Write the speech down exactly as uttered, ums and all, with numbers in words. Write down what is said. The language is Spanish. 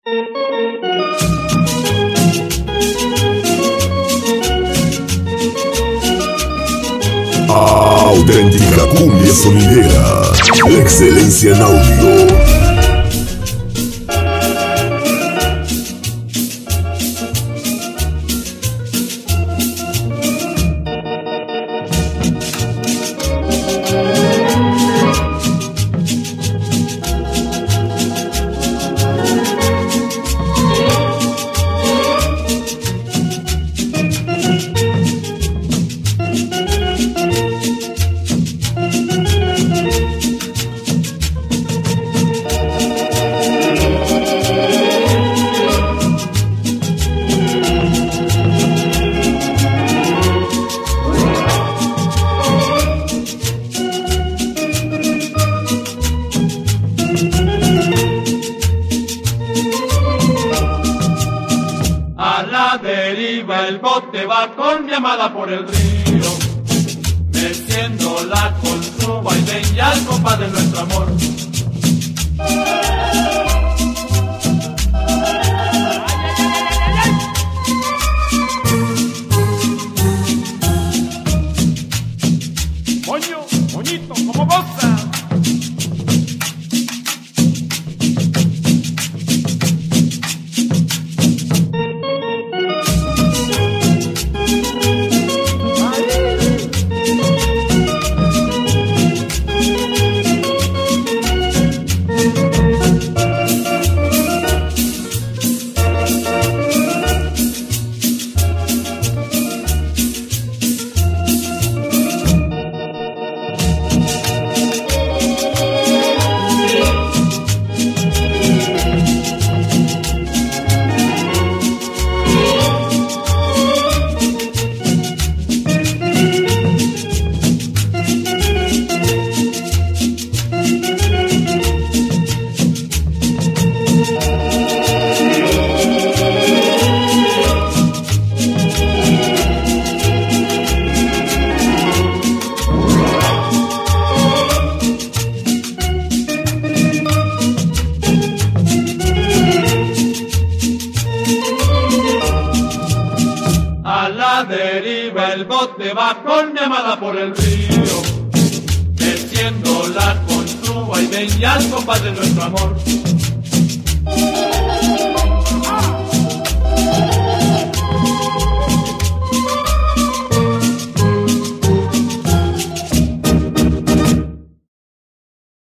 Auténtica cumbia sonidera, la excelencia en audio. Deriva el bote va con mi amada por el río, meciéndola con su vaivén y al compás de nuestro amor. Moño, moñito, ¿cómo goza? Deriva el bote va con mi amada por el río, meciéndola con su vaivén y al compás de nuestro amor.